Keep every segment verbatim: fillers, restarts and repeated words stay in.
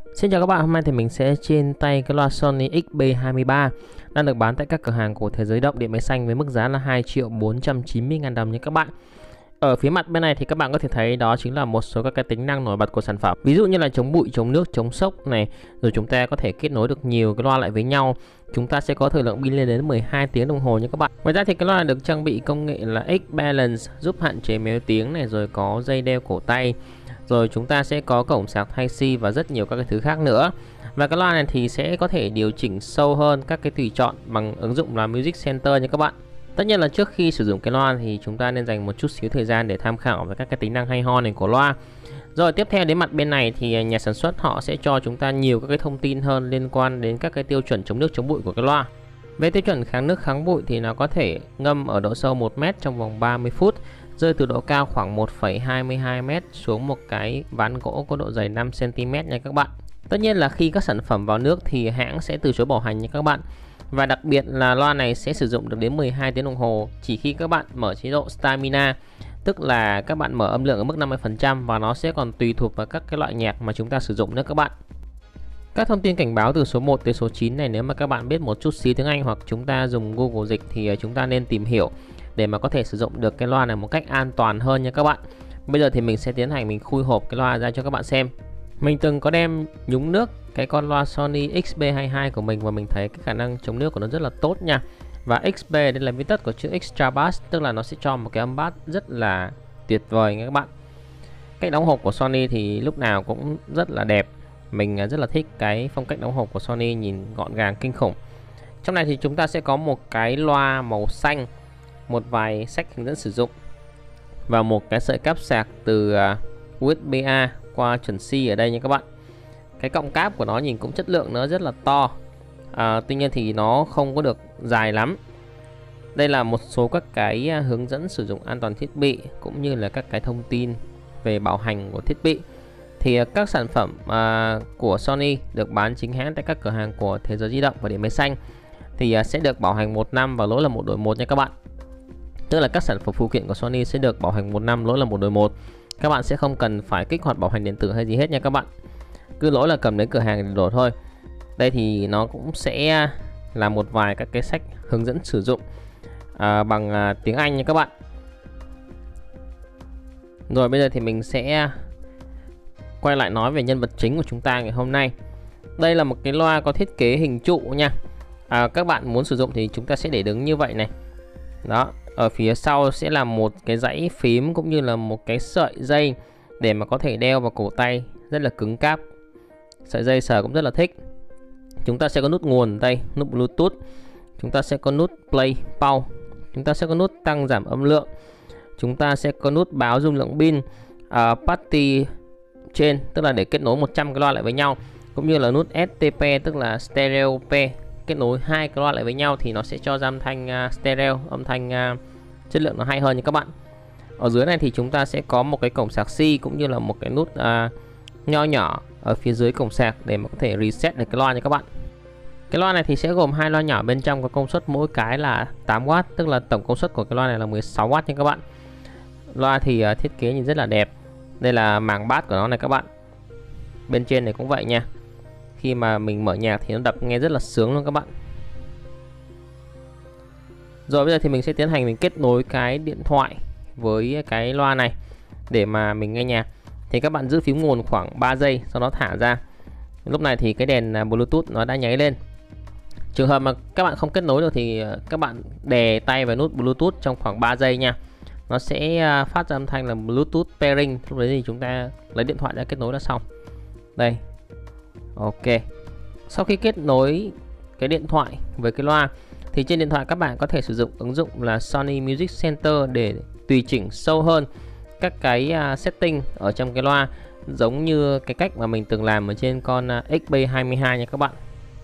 Xin chào các bạn, hôm nay thì mình sẽ trên tay cái loa Sony X B hai ba đang được bán tại các cửa hàng của Thế Giới Động Điện Máy Xanh với mức giá là hai triệu bốn trăm chín mươi ngàn đồng nha các bạn. Ở phía mặt bên này thì các bạn có thể thấy đó chính là một số các cái tính năng nổi bật của sản phẩm. Ví dụ như là chống bụi, chống nước, chống sốc này, rồi chúng ta có thể kết nối được nhiều cái loa lại với nhau. Chúng ta sẽ có thời lượng pin lên đến mười hai tiếng đồng hồ nha các bạn. Ngoài ra thì cái loa được trang bị công nghệ là X-Balance giúp hạn chế méo tiếng này, rồi có dây đeo cổ tay. Rồi chúng ta sẽ có cổng sạc Type-C và rất nhiều các cái thứ khác nữa. Và cái loa này thì sẽ có thể điều chỉnh sâu hơn các cái tùy chọn bằng ứng dụng là Music Center nha các bạn. Tất nhiên là trước khi sử dụng cái loa thì chúng ta nên dành một chút xíu thời gian để tham khảo về các cái tính năng hay ho này của loa. Rồi tiếp theo đến mặt bên này thì nhà sản xuất họ sẽ cho chúng ta nhiều các cái thông tin hơn liên quan đến các cái tiêu chuẩn chống nước chống bụi của cái loa. Về tiêu chuẩn kháng nước kháng bụi thì nó có thể ngâm ở độ sâu một mét trong vòng ba mươi phút, rơi từ độ cao khoảng một phẩy hai mươi hai mét xuống một cái ván gỗ có độ dày năm xăng ti mét nha các bạn. Tất nhiên là khi các sản phẩm vào nước thì hãng sẽ từ chối bảo hành nha các bạn. Và đặc biệt là loa này sẽ sử dụng được đến mười hai tiếng đồng hồ chỉ khi các bạn mở chế độ Stamina, tức là các bạn mở âm lượng ở mức năm mươi phần trăm, và nó sẽ còn tùy thuộc vào các cái loại nhạc mà chúng ta sử dụng nữa các bạn. Các thông tin cảnh báo từ số một tới số chín này, nếu mà các bạn biết một chút xíu tiếng Anh hoặc chúng ta dùng Google Dịch thì chúng ta nên tìm hiểu để mà có thể sử dụng được cái loa này một cách an toàn hơn nha các bạn. Bây giờ thì mình sẽ tiến hành mình khui hộp cái loa ra cho các bạn xem. Mình từng có đem nhúng nước cái con loa Sony X B hai hai của mình và mình thấy cái khả năng chống nước của nó rất là tốt nha. Và X B đây là viết tắt của chữ Extra Bass, tức là nó sẽ cho một cái âm bass rất là tuyệt vời nha các bạn. Cách đóng hộp của Sony thì lúc nào cũng rất là đẹp. Mình rất là thích cái phong cách đóng hộp của Sony, nhìn gọn gàng kinh khủng. Trong này thì chúng ta sẽ có một cái loa màu xanh, một vài sách hướng dẫn sử dụng và một cái sợi cáp sạc từ u ét bê A qua chuẩn C ở đây nha các bạn. Cái cọng cáp của nó nhìn cũng chất lượng, nó rất là to, à, tuy nhiên thì nó không có được dài lắm. Đây là một số các cái hướng dẫn sử dụng an toàn thiết bị cũng như là các cái thông tin về bảo hành của thiết bị. Thì các sản phẩm à, của Sony được bán chính hãng tại các cửa hàng của Thế Giới Di Động và Điện Máy Xanh thì à, sẽ được bảo hành một năm và lỗi là một đổi một nha các bạn. Tức là các sản phẩm phụ kiện của Sony sẽ được bảo hành một năm, lỗi là một đổi một. Các bạn sẽ không cần phải kích hoạt bảo hành điện tử hay gì hết nha các bạn. Cứ lỗi là cầm đến cửa hàng để đổi thôi. Đây thì nó cũng sẽ là một vài các cái sách hướng dẫn sử dụng à, bằng à, tiếng Anh nha các bạn. Rồi bây giờ thì mình sẽ quay lại nói về nhân vật chính của chúng ta ngày hôm nay. Đây là một cái loa có thiết kế hình trụ nha. à, Các bạn muốn sử dụng thì chúng ta sẽ để đứng như vậy này. Đó, ở phía sau sẽ là một cái dãy phím cũng như là một cái sợi dây để mà có thể đeo vào cổ tay, rất là cứng cáp. Sợi dây sờ cũng rất là thích. Chúng ta sẽ có nút nguồn đây, nút Bluetooth. Chúng ta sẽ có nút play, pause. Chúng ta sẽ có nút tăng giảm âm lượng. Chúng ta sẽ có nút báo dung lượng pin, uh, party trên, tức là để kết nối một trăm cái loa lại với nhau, cũng như là nút ét tê pê, tức là stereo P, kết nối hai cái loa lại với nhau thì nó sẽ cho ra âm thanh uh, stereo, âm thanh uh, chất lượng nó hay hơn nha các bạn. Ở dưới này thì chúng ta sẽ có một cái cổng sạc C cũng như là một cái nút uh, nho nhỏ ở phía dưới cổng sạc để mà có thể reset được cái loa nha các bạn. Cái loa này thì sẽ gồm hai loa nhỏ bên trong có công suất mỗi cái là tám oát, tức là tổng công suất của cái loa này là mười sáu oát nha các bạn. Loa thì uh, thiết kế nhìn rất là đẹp. Đây là màng bass của nó này các bạn. Bên trên này cũng vậy nha. Khi mà mình mở nhạc thì nó đập nghe rất là sướng luôn các bạn. Rồi bây giờ thì mình sẽ tiến hành mình kết nối cái điện thoại với cái loa này để mà mình nghe nhạc. Thì các bạn giữ phím nguồn khoảng ba giây, sau đó thả ra. Lúc này thì cái đèn Bluetooth nó đã nháy lên. Trường hợp mà các bạn không kết nối được thì các bạn đè tay vào nút Bluetooth trong khoảng ba giây nha. Nó sẽ phát ra âm thanh là Bluetooth pairing. Lúc đấy thì chúng ta lấy điện thoại ra kết nối là xong. Đây. Ok. Sau khi kết nối cái điện thoại với cái loa thì trên điện thoại các bạn có thể sử dụng ứng dụng là Sony Music Center để tùy chỉnh sâu hơn các cái setting ở trong cái loa, giống như cái cách mà mình từng làm ở trên con X B hai hai nha các bạn.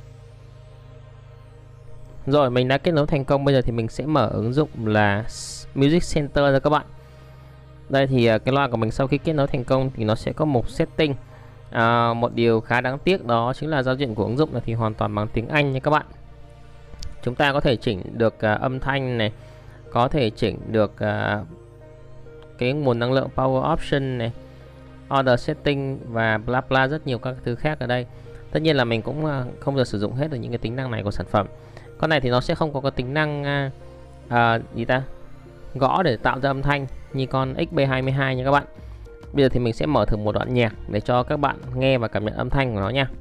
Rồi mình đã kết nối thành công. Bây giờ thì mình sẽ mở ứng dụng là Music Center ra các bạn. Đây thì cái loa của mình sau khi kết nối thành công thì nó sẽ có một setting. à, Một điều khá đáng tiếc đó chính là giao diện của ứng dụng này thì hoàn toàn bằng tiếng Anh nha các bạn. Chúng ta có thể chỉnh được uh, âm thanh này, có thể chỉnh được uh, cái nguồn năng lượng power option này, order setting và bla bla, rất nhiều các thứ khác ở đây. Tất nhiên là mình cũng không được sử dụng hết được những cái tính năng này của sản phẩm. Con này thì nó sẽ không có cái tính năng à, à, gì ta gõ để tạo ra âm thanh như con X B hai mươi hai nha các bạn. Bây giờ thì mình sẽ mở thử một đoạn nhạc để cho các bạn nghe và cảm nhận âm thanh của nó nha.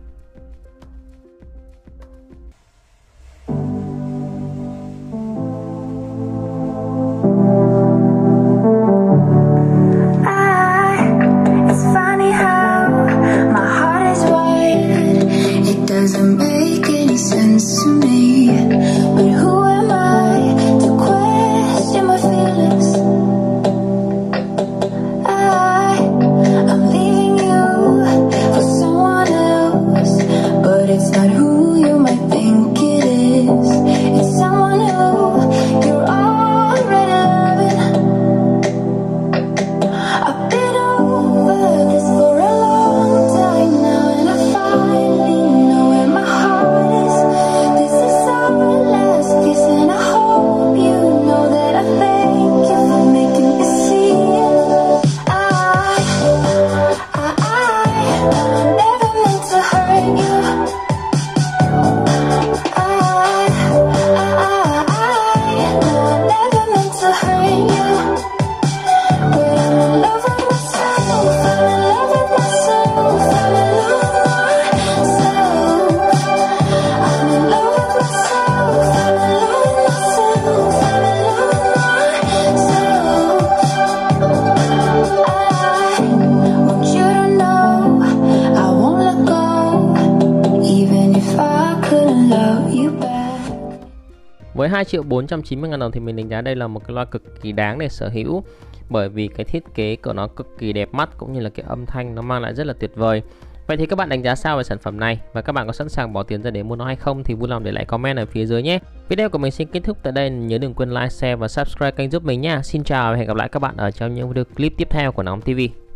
Doesn't make any sense to me, but who am I to question my feelings? I, I'm leaving you for someone else, but it's not who you might think it is. It's someone who you're already loving. I've been over this for a long time now, and I finally với hai triệu bốn trăm chín mươi ngàn đồng thì mình đánh giá đây là một cái loa cực kỳ đáng để sở hữu, bởi vì cái thiết kế của nó cực kỳ đẹp mắt cũng như là cái âm thanh nó mang lại rất là tuyệt vời. Vậy thì các bạn đánh giá sao về sản phẩm này và các bạn có sẵn sàng bỏ tiền ra để mua nó hay không thì vui lòng để lại comment ở phía dưới nhé. Video của mình xin kết thúc tại đây, nhớ đừng quên like, share và subscribe kênh giúp mình nha. Xin chào và hẹn gặp lại các bạn ở trong những video clip tiếp theo của Nóng ti vi.